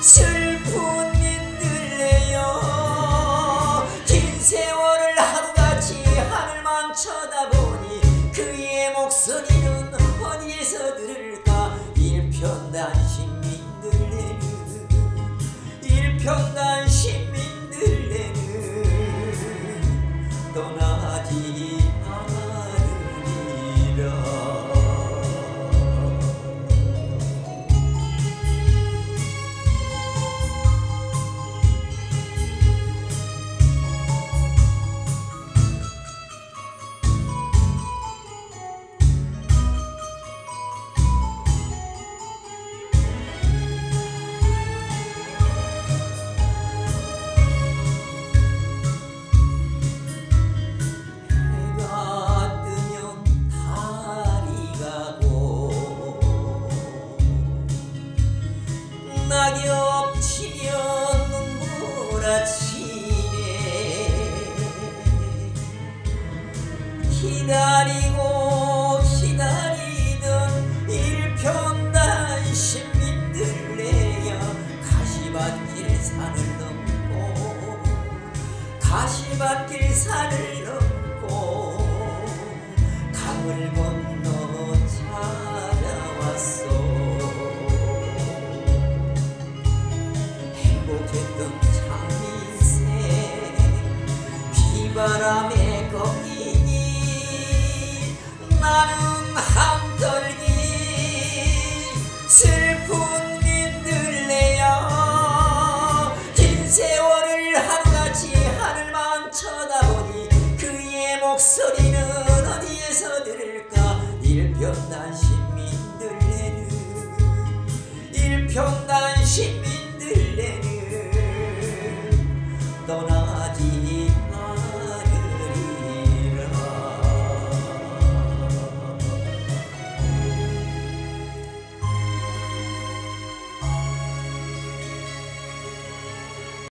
슬픈 민들레여 긴 세월을 하루같이 하늘만 쳐다보니 그의 목소리는 어디에서 들을까. 일편단심 민들레는 일편단심 민들레는 떠나지 않으리라. 낙엽 치면 눈물 아침에 기다리고 기다리던 일편단심 민들레야 가시밭길 산을 넘고 가시밭길 산을 넘고 강을 건너 찾아왔어. 행복했던 참인생 비바람에 꺾이니 나는 한떨기 슬픈 민들레야 긴 세월을 하루같이 하늘만 쳐다보니 그의 목소리는 어디에서 들을까. 일편단심 민들레는 일편단